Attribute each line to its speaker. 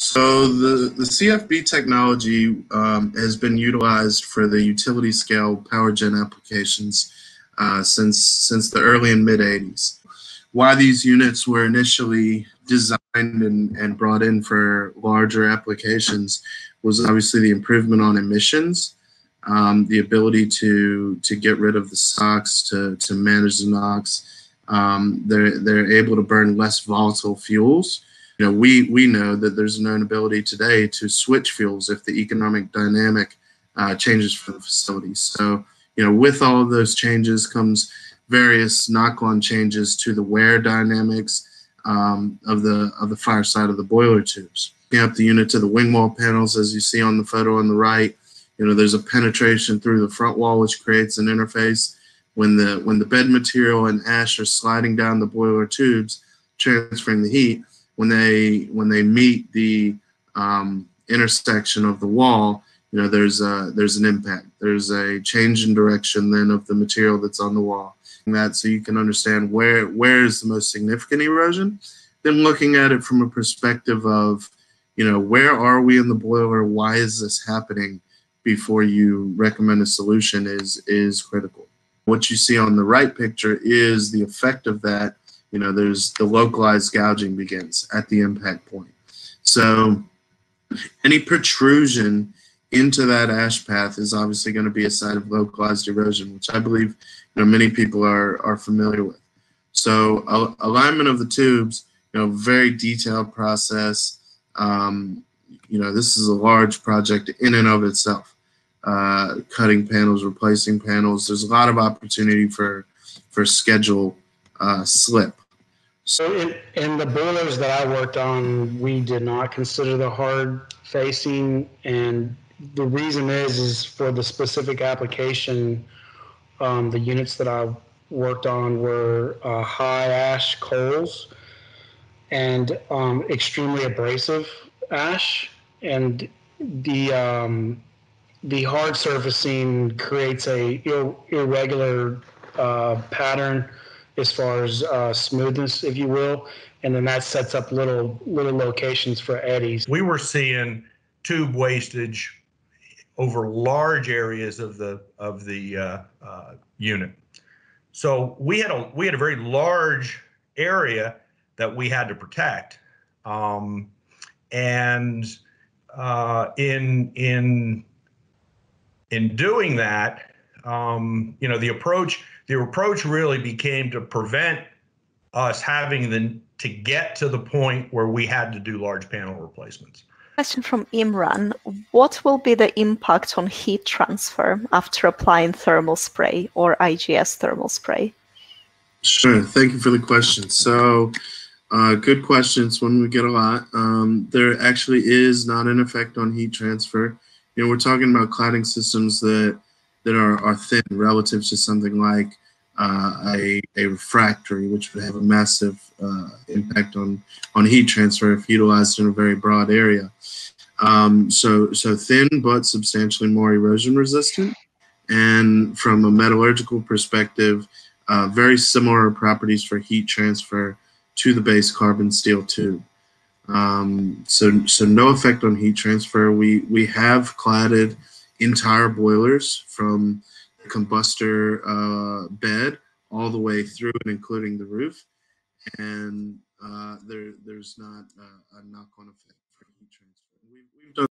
Speaker 1: So the CFB technology has been utilized for the utility scale power gen applications since the early and mid 80s. Why these units were initially designed and brought in for larger applications was obviously the improvement on emissions, the ability to get rid of the SOx, to manage the NOx. They're able to burn less volatile fuels. You know, we know that there's a known ability today to switch fuels if the economic dynamic changes for the facility. So, you know, with all of those changes comes various knock-on changes to the wear dynamics of the fire side of the boiler tubes. Picking up the unit to the wing wall panels, as you see on the photo on the right, you know, there's a penetration through the front wall which creates an interface. When the bed material and ash are sliding down the boiler tubes, transferring the heat, when they meet the intersection of the wall, you know, there's an impact. There's a change in direction then of the material that's on the wall. And that so you can understand where is the most significant erosion. Then looking at it from a perspective of, you know, where are we in the boiler? Why is this happening? Before you recommend a solution is critical. What you see on the right picture is the effect of that. You know, there's the localized gouging begins at the impact point. So any protrusion into that ash path is obviously going to be a sign of localized erosion, which I believe, you know, many people are familiar with. So alignment of the tubes, you know, very detailed process. You know, this is a large project in and of itself. Cutting panels, replacing panels. There's a lot of opportunity for schedule slip.
Speaker 2: So in the boilers that I worked on, we did not consider the hard facing, and the reason is for the specific application. The units that I worked on were high ash coals and extremely abrasive ash, and the hard surfacing creates a irregular pattern as far as smoothness, if you will, and then that sets up little locations for eddies.
Speaker 3: We were seeing tube wastage over large areas of the unit. So we had a very large area that we had to protect, and in doing that, you know, the approach really became to prevent us having to get to the point where we had to do large panel replacements.
Speaker 4: Question from Imran: what will be the impact on heat transfer after applying thermal spray or IGS thermal spray?
Speaker 1: Sure, thank you for the question. So good questions, one we get a lot. There actually is not an effect on heat transfer. You know, we're talking about cladding systems that are thin relative to something like a refractory, which would have a massive impact on heat transfer if utilized in a very broad area. So thin but substantially more erosion resistant, and from a metallurgical perspective, very similar properties for heat transfer to the base carbon steel tube. So no effect on heat transfer. We have cladded entire boilers from the combustor bed all the way through and including the roof, and there's not a knock-on effect for heat transfer. We've done